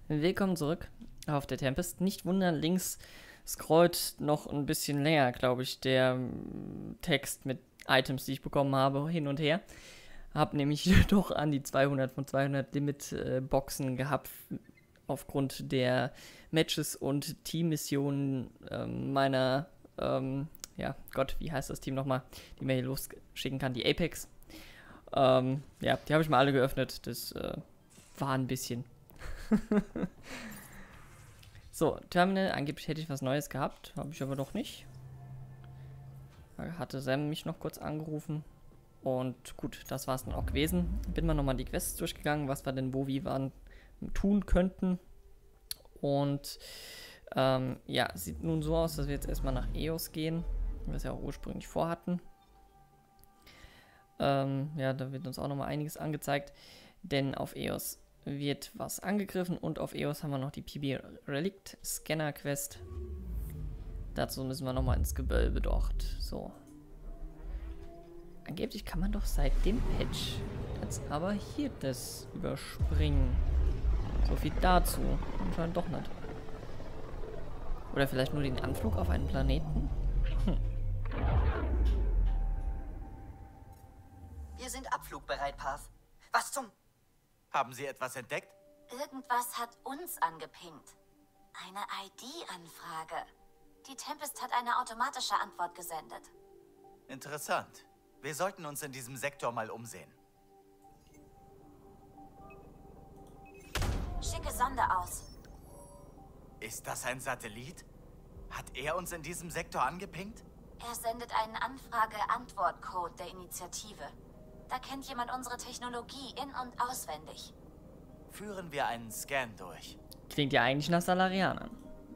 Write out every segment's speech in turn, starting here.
Willkommen zurück auf der Tempest. Nicht wundern, links scrollt noch ein bisschen länger, glaube ich, der Text mit Items, die ich bekommen habe, hin und her. Habe nämlich doch an die 200 von 200 Limit-Boxen gehabt, aufgrund der Matches und Teammissionen meiner, ja, Gott, wie heißt das Team nochmal, die mir hier losschicken kann, die Apex. Ja, die habe ich mal alle geöffnet, das war ein bisschen. So, Terminal, angeblich hätte ich was Neues gehabt, habe ich aber doch nicht. Da hatte Sam mich noch kurz angerufen. Und gut, das war es dann auch gewesen. Bin mal nochmal die Quests durchgegangen, was wir denn wo, wie wann tun könnten. Und ja, sieht nun so aus, dass wir jetzt erstmal nach EOS gehen, wie wir es ja auch ursprünglich vorhatten. Ja, da wird uns auch nochmal einiges angezeigt, denn auf EOS wird was angegriffen und auf EOS haben wir noch die PB Relict Scanner Quest. Dazu müssen wir nochmal ins Gewölbe dort. So. Angeblich kann man doch seit dem Patch jetzt aber hier das überspringen. So viel dazu. Anscheinend doch nicht. Oder vielleicht nur den Anflug auf einen Planeten? Wir sind abflugbereit, Path. Was zum... Haben Sie etwas entdeckt? Irgendwas hat uns angepinkt. Eine ID-Anfrage. Die Tempest hat eine automatische Antwort gesendet. Interessant. Wir sollten uns in diesem Sektor mal umsehen. Schicke Sonde aus. Ist das ein Satellit? Hat er uns in diesem Sektor angepinkt? Er sendet einen Anfrage-Antwort-Code der Initiative. Da kennt jemand unsere Technologie in- und auswendig. Führen wir einen Scan durch. Klingt ja eigentlich nach Salarianern.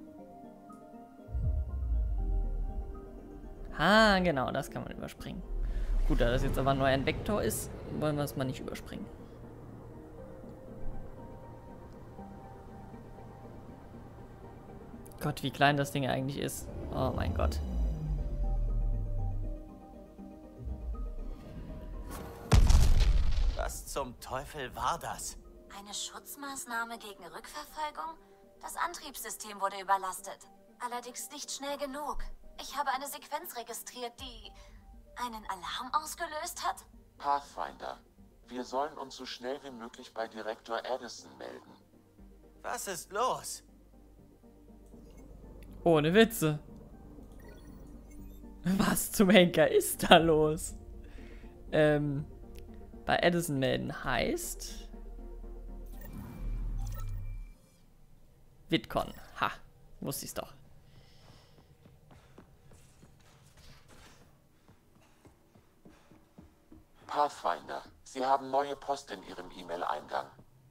Ah, genau, das kann man überspringen. Gut, da das jetzt aber nur ein Vektor ist, wollen wir es mal nicht überspringen. Gott, wie klein das Ding eigentlich ist. Oh mein Gott. Was zum Teufel war das? Eine Schutzmaßnahme gegen Rückverfolgung? Das Antriebssystem wurde überlastet. Allerdings nicht schnell genug. Ich habe eine Sequenz registriert, die einen Alarm ausgelöst hat. Pathfinder, wir sollen uns so schnell wie möglich bei Direktor Addison melden. Was ist los? Ohne Witze. Was zum Henker ist da los? Bei Addison melden heißt... Vidcon. Ha, wusste ich's doch. Pathfinder, Sie haben neue Post in Ihrem E-Mail-Eingang.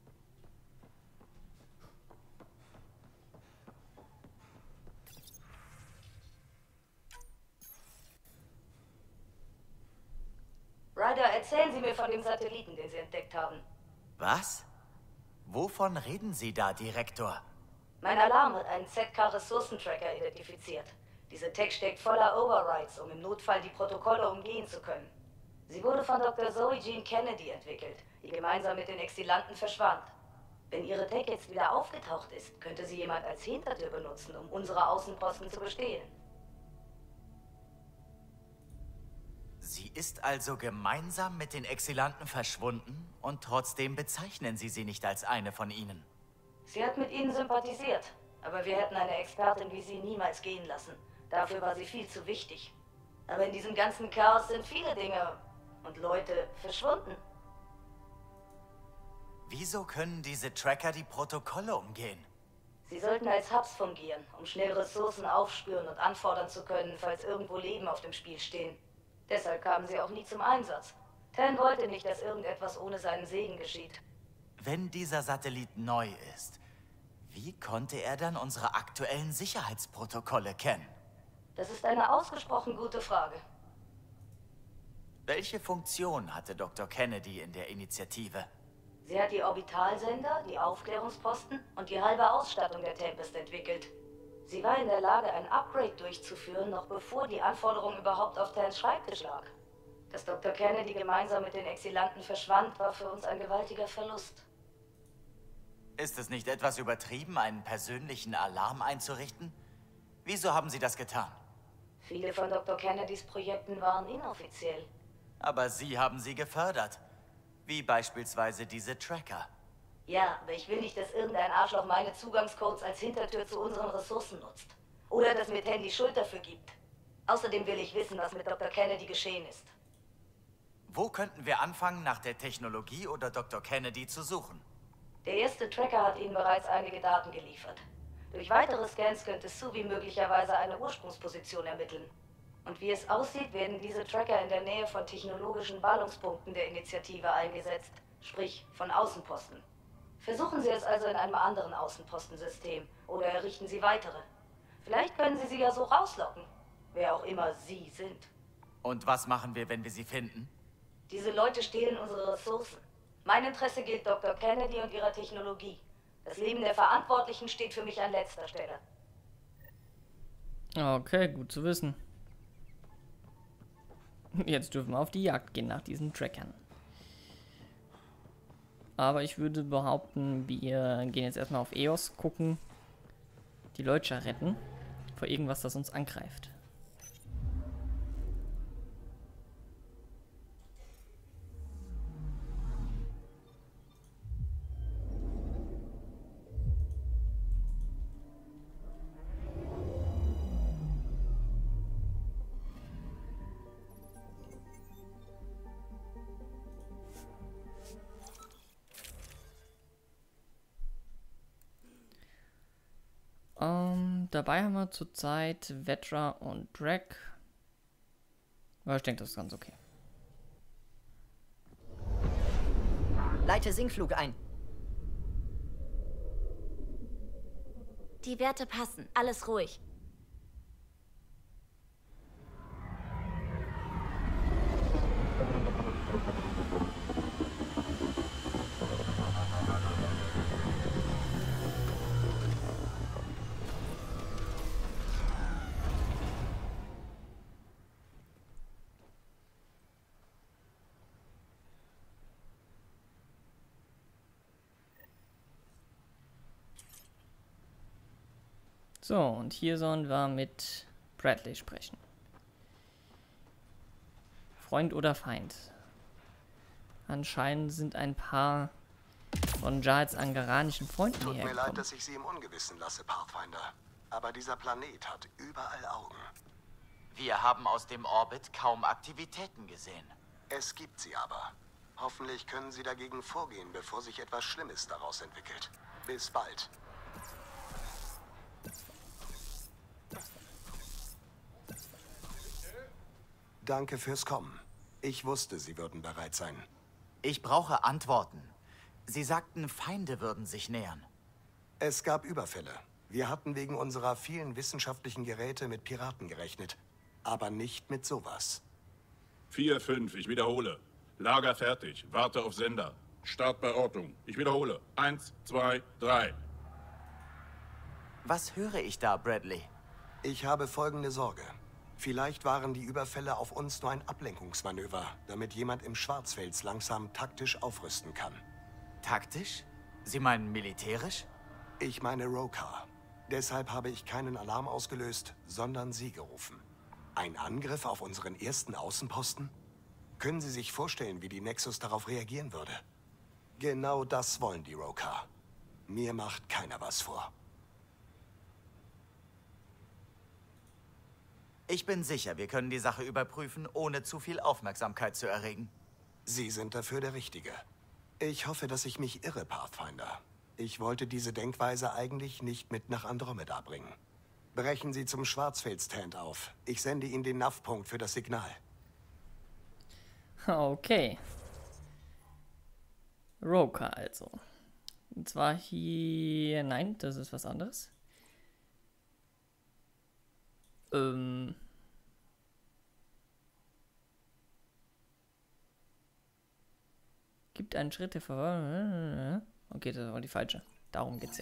Ryder, erzählen Sie mir von dem Satelliten, den Sie entdeckt haben. Was? Wovon reden Sie da, Direktor? Mein Alarm hat einen ZK-Ressourcentracker identifiziert. Diese Tech steckt voller Overrides, um im Notfall die Protokolle umgehen zu können. Sie wurde von Dr. Zoe Jean Kennedy entwickelt, die gemeinsam mit den Exilanten verschwand. Wenn ihre Tech jetzt wieder aufgetaucht ist, könnte sie jemand als Hintertür benutzen, um unsere Außenposten zu bestehlen. Sie ist also gemeinsam mit den Exilanten verschwunden und trotzdem bezeichnen Sie sie nicht als eine von ihnen. Sie hat mit ihnen sympathisiert, aber wir hätten eine Expertin wie sie niemals gehen lassen. Dafür war sie viel zu wichtig. Aber in diesem ganzen Chaos sind viele Dinge und Leute verschwunden. Wieso können diese Tracker die Protokolle umgehen? Sie sollten als Hubs fungieren, um schnell Ressourcen aufspüren und anfordern zu können, falls irgendwo Leben auf dem Spiel stehen. Deshalb kamen sie auch nie zum Einsatz. Tan wollte nicht, dass irgendetwas ohne seinen Segen geschieht. Wenn dieser Satellit neu ist, wie konnte er dann unsere aktuellen Sicherheitsprotokolle kennen? Das ist eine ausgesprochen gute Frage. Welche Funktion hatte Dr. Kennedy in der Initiative? Sie hat die Orbitalsender, die Aufklärungsposten und die halbe Ausstattung der Tempest entwickelt. Sie war in der Lage, ein Upgrade durchzuführen, noch bevor die Anforderung überhaupt auf Tans Schreibtisch lag. Dass Dr. Kennedy gemeinsam mit den Exilanten verschwand, war für uns ein gewaltiger Verlust. Ist es nicht etwas übertrieben, einen persönlichen Alarm einzurichten? Wieso haben Sie das getan? Viele von Dr. Kennedys Projekten waren inoffiziell. Aber Sie haben sie gefördert. Wie beispielsweise diese Tracker. Ja, aber ich will nicht, dass irgendein Arschloch meine Zugangscodes als Hintertür zu unseren Ressourcen nutzt. Oder dass mir Tandy Schuld dafür gibt. Außerdem will ich wissen, was mit Dr. Kennedy geschehen ist. Wo könnten wir anfangen, nach der Technologie oder Dr. Kennedy zu suchen? Der erste Tracker hat Ihnen bereits einige Daten geliefert. Durch weitere Scans könnte Suvi möglicherweise eine Ursprungsposition ermitteln. Und wie es aussieht, werden diese Tracker in der Nähe von technologischen Ballungspunkten der Initiative eingesetzt, sprich von Außenposten. Versuchen Sie es also in einem anderen Außenpostensystem oder errichten Sie weitere. Vielleicht können Sie sie ja so rauslocken, wer auch immer Sie sind. Und was machen wir, wenn wir sie finden? Diese Leute stehlen unsere Ressourcen. Mein Interesse gilt Dr. Kennedy und ihrer Technologie. Das Leben der Verantwortlichen steht für mich an letzter Stelle. Okay, gut zu wissen. Jetzt dürfen wir auf die Jagd gehen nach diesen Trackern. Aber ich würde behaupten, wir gehen jetzt erstmal auf EOS, gucken, die Leute retten vor irgendwas, das uns angreift. Dabei haben wir zurzeit Vetra und Drag. Aber ich denke, das ist ganz okay. Leite Sinkflug ein. Die Werte passen. Alles ruhig. So, und hier sollen wir mit Bradley sprechen. Freund oder Feind? Anscheinend sind ein paar von Giles angeranischen Freunden Tut mir hierher leid, gekommen. dass ich Sie im Ungewissen lasse, Pathfinder. Aber dieser Planet hat überall Augen. Wir haben aus dem Orbit kaum Aktivitäten gesehen. Es gibt sie aber. Hoffentlich können Sie dagegen vorgehen, bevor sich etwas Schlimmes daraus entwickelt. Bis bald. Danke fürs Kommen. Ich wusste, Sie würden bereit sein. Ich brauche Antworten. Sie sagten, Feinde würden sich nähern. Es gab Überfälle. Wir hatten wegen unserer vielen wissenschaftlichen Geräte mit Piraten gerechnet. Aber nicht mit sowas. 4-5, ich wiederhole. Lager fertig, warte auf Sender. Start bei Ortung. Ich wiederhole. 1, 2, 3. Was höre ich da, Bradley? Ich habe folgende Sorge. Vielleicht waren die Überfälle auf uns nur ein Ablenkungsmanöver, damit jemand im Schwarzfels langsam taktisch aufrüsten kann. Taktisch? Sie meinen militärisch? Ich meine Roka. Deshalb habe ich keinen Alarm ausgelöst, sondern Sie gerufen. Ein Angriff auf unseren ersten Außenposten? Können Sie sich vorstellen, wie die Nexus darauf reagieren würde? Genau das wollen die Roka. Mir macht keiner was vor. Ich bin sicher, wir können die Sache überprüfen, ohne zu viel Aufmerksamkeit zu erregen. Sie sind dafür der Richtige. Ich hoffe, dass ich mich irre, Pathfinder. Ich wollte diese Denkweise eigentlich nicht mit nach Andromeda bringen. Brechen Sie zum Schwarzfeld-Stand auf. Ich sende Ihnen den NAV-Punkt für das Signal. Okay. Roka also. Und zwar hier... Nein, das ist was anderes. Gibt einen Schritt der Ver... Okay, das war die falsche. Darum geht's ja.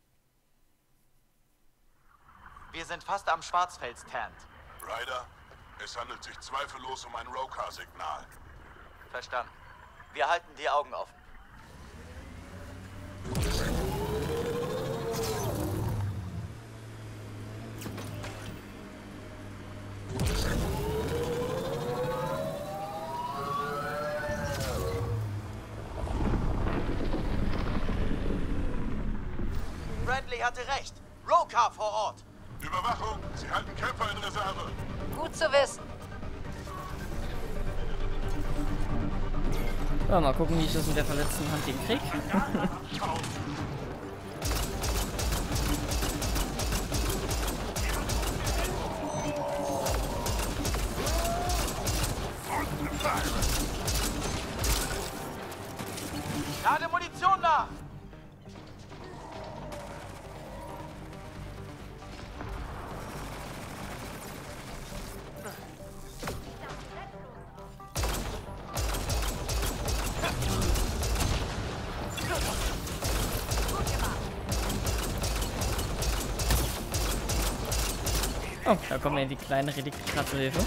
Wir sind fast am Schwarzfeld-Stand. Ryder, Es handelt sich zweifellos um ein Roka-Signal. Verstanden. Wir halten die Augen offen. Bradley hatte recht. Roka vor Ort. Überwachung! Sie halten Kämpfer in Reserve. Gut zu wissen. Ja, mal gucken, wie ich das mit der verletzten Hand hinkriege. Lade Munition nach! Oh, da kommt mir die kleine Relikte gerade zur Hilfe.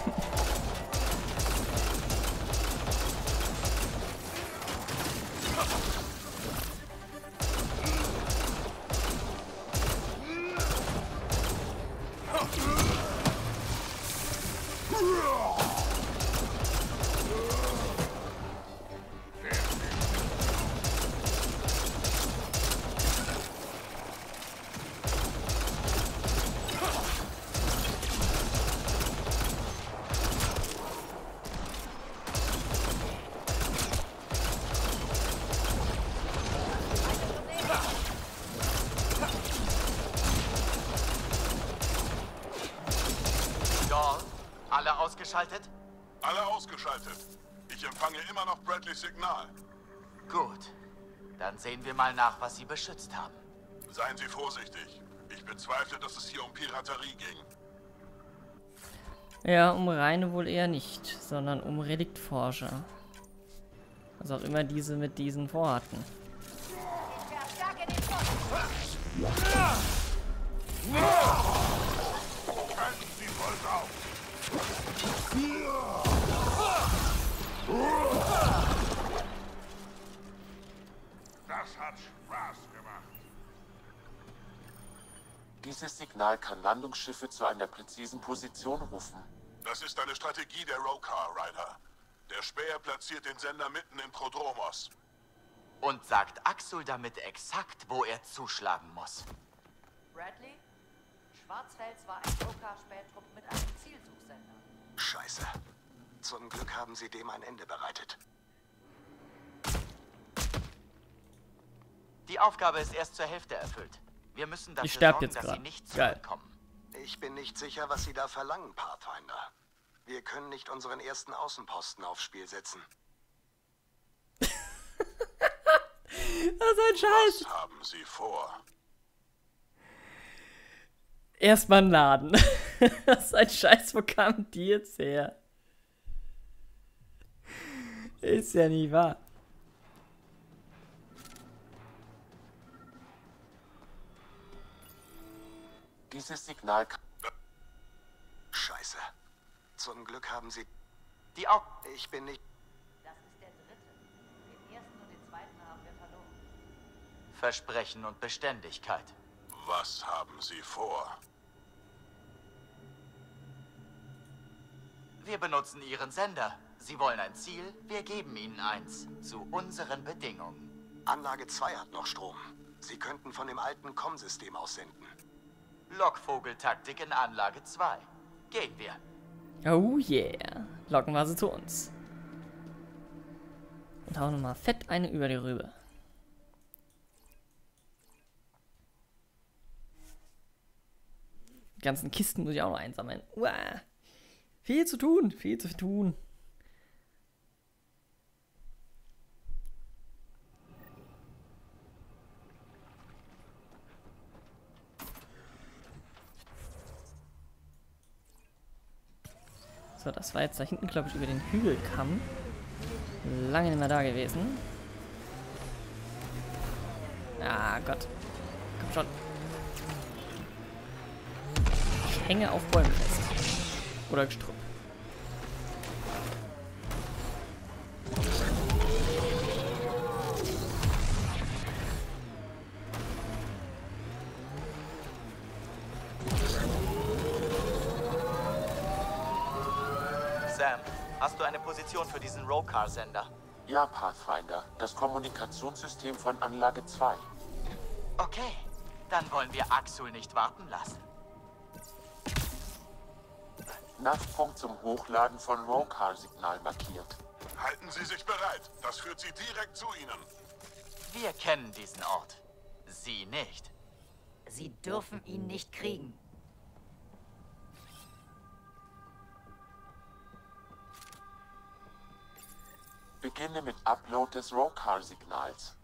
Alle ausgeschaltet? Alle ausgeschaltet. Ich empfange immer noch Bradleys Signal. Gut. Dann sehen wir mal nach, was Sie beschützt haben. Seien Sie vorsichtig. Ich bezweifle, dass es hier um Piraterie ging. Ja, um Reine wohl eher nicht, sondern um Reliktforscher. Was auch immer diese mit diesen vorhatten. Das hat Spaß gemacht. Dieses Signal kann Landungsschiffe zu einer präzisen Position rufen. Das ist eine Strategie der Roka, Ryder. Der Späher platziert den Sender mitten in Prodromos. Und sagt Axel damit exakt, wo er zuschlagen muss. Bradley? Schwarzfels war ein Roka-Spähtrupp mit einem Zielsuchsender. Scheiße. Zum Glück haben sie dem ein Ende bereitet. Die Aufgabe ist erst zur Hälfte erfüllt. Wir müssen dafür Ich sterb sorgen, jetzt dass grad. sie nicht Geil. zurückkommen. Ich bin nicht sicher, was sie da verlangen, Pathfinder. Wir können nicht unseren ersten Außenposten aufs Spiel setzen. Das ist ein Scheiß. Was haben Sie vor? Erstmal einen Laden. Das ist ein Scheiß, wo kamen die jetzt her? Ist ja nicht wahr. Dieses Signal kann... Scheiße. Zum Glück haben sie... Die Au... Ich bin nicht... Das ist der dritte. Den ersten und den zweiten haben wir verloren. Versprechen und Beständigkeit. Was haben Sie vor? Wir benutzen Ihren Sender. Sie wollen ein Ziel, wir geben Ihnen eins. Zu unseren Bedingungen. Anlage 2 hat noch Strom. Sie könnten von dem alten COM-System aussenden. Lockvogeltaktik in Anlage 2. Gehen wir. Oh yeah. Locken wir sie zu uns. Und hauen nochmal fett eine über die Rübe. Die ganzen Kisten muss ich auch noch einsammeln. Uah. Viel zu tun, viel zu tun. So, das war jetzt da hinten, glaube ich, über den Hügelkamm. Lange nicht mehr da gewesen. Ah, Gott. Komm schon. Ich hänge auf Bäumen fest. Oder Gestrüpp. Sam, hast du eine Position für diesen Rocar-Sender? Ja, Pathfinder. Das Kommunikationssystem von Anlage 2. Okay, dann wollen wir Axul nicht warten lassen. NAV-Punkt zum Hochladen von Rocar-Signal markiert. Halten Sie sich bereit. Das führt Sie direkt zu Ihnen. Wir kennen diesen Ort. Sie nicht. Sie dürfen ihn nicht kriegen. Beginne mit Upload des Rocar-Signals.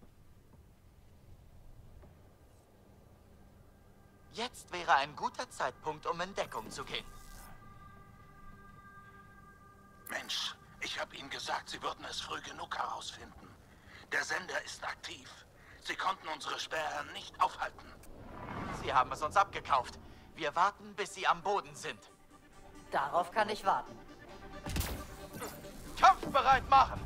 Jetzt wäre ein guter Zeitpunkt, um in Deckung zu gehen. Mensch, ich habe Ihnen gesagt, Sie würden es früh genug herausfinden. Der Sender ist aktiv. Sie konnten unsere Sperrherren nicht aufhalten. Sie haben es uns abgekauft. Wir warten, bis Sie am Boden sind. Darauf kann ich warten. Kampfbereit machen!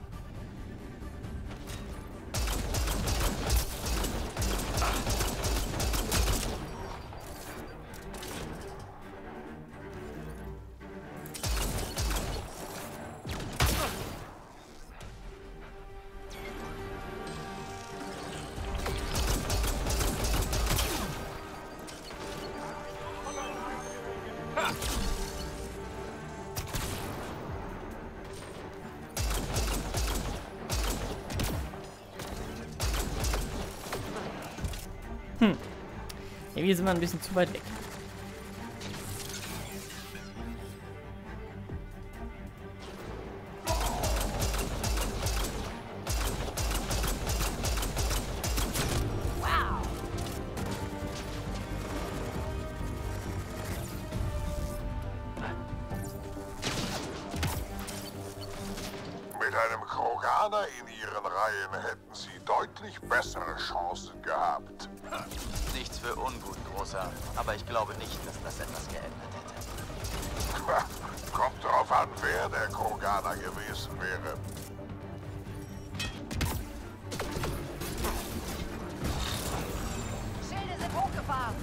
Irgendwie sind wir ein bisschen zu weit weg. Mit einem Kroganer in Ihren Reihen hätten Sie deutlich bessere Chancen gehabt. Nichts für ungut, Großer. Aber ich glaube nicht, dass das etwas geändert hätte. Kommt darauf an, wer der Kroganer gewesen wäre. Schilde sind hochgefahren.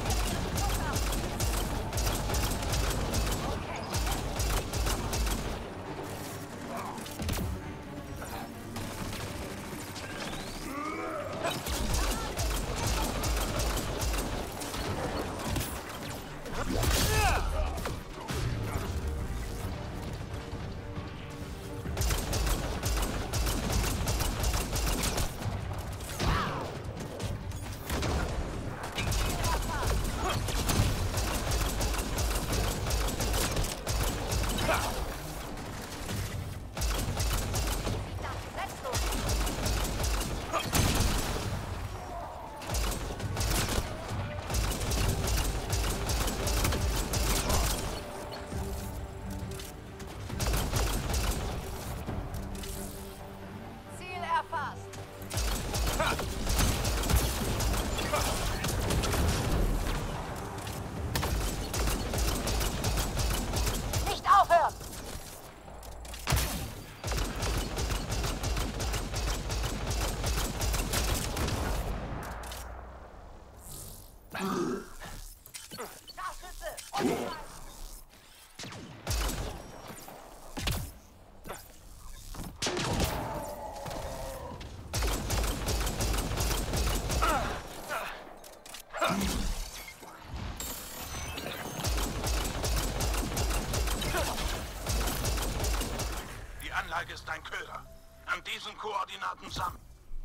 Die Anlage ist ein Köder. An diesen Koordinaten sammeln.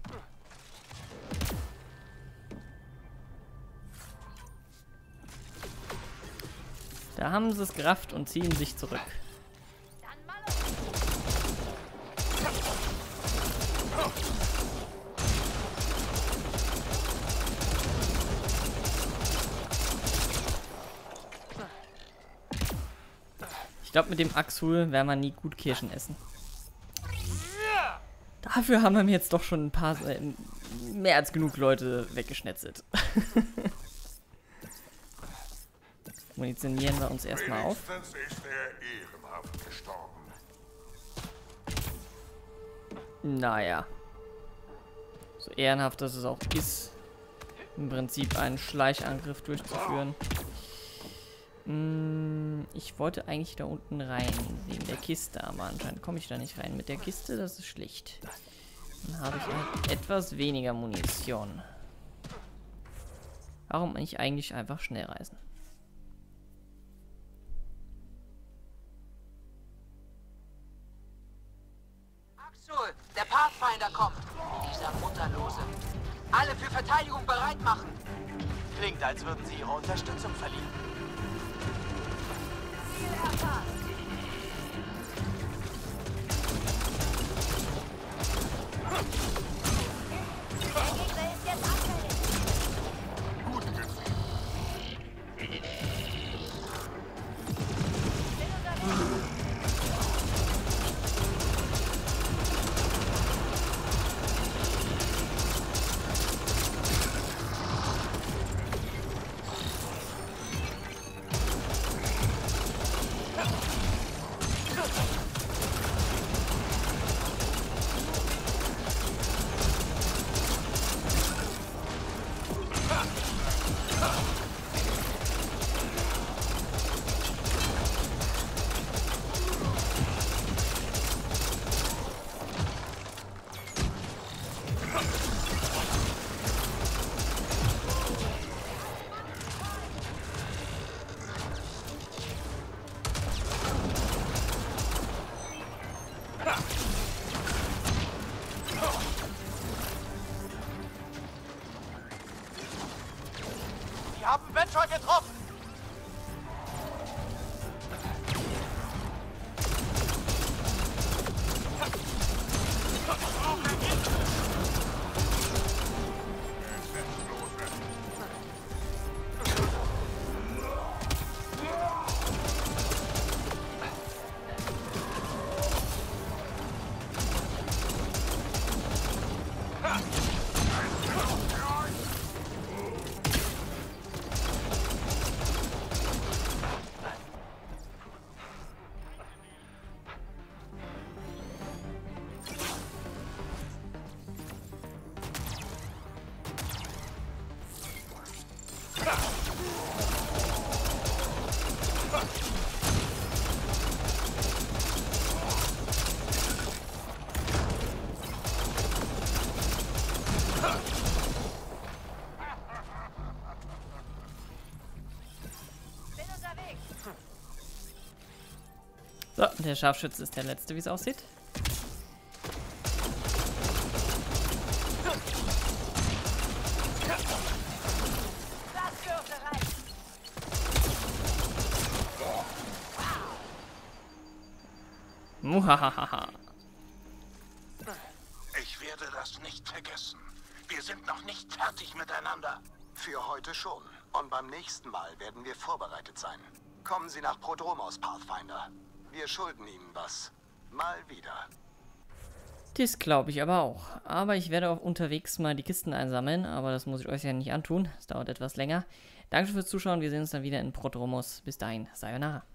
Da haben sie es gerafft und ziehen sich zurück. Ich glaube, mit dem Axul werden wir nie gut Kirschen essen. Dafür haben wir mir jetzt doch schon ein paar, mehr als genug Leute weggeschnetzelt. Munitionieren wir uns erstmal auf. Wenigstens ist er ehrenhaft gestorben. Naja. So ehrenhaft, dass es auch ist, im Prinzip einen Schleichangriff durchzuführen. Ich wollte eigentlich da unten rein, wegen der Kiste, aber anscheinend komme ich da nicht rein. Mit der Kiste, das ist schlecht. Dann habe ich halt etwas weniger Munition. Warum nicht eigentlich einfach schnell reisen? Axel, der Pathfinder kommt. Dieser Mutterlose. Alle für Verteidigung bereit machen. Klingt, als würden sie ihre Unterstützung verlieren. Die haben Venture getroffen! So, der Scharfschütze ist der letzte, wie es aussieht. Muhahaha. Ich werde das nicht vergessen. Wir sind noch nicht fertig miteinander. Für heute schon. Und beim nächsten Mal werden wir vorbereitet sein. Kommen Sie nach Prodromos, Pathfinder. Wir schulden Ihnen was. Mal wieder. Das glaube ich aber auch. Aber ich werde auch unterwegs mal die Kisten einsammeln. Aber das muss ich euch ja nicht antun. Das dauert etwas länger. Danke fürs Zuschauen. Wir sehen uns dann wieder in Prodromos. Bis dahin. Sayonara.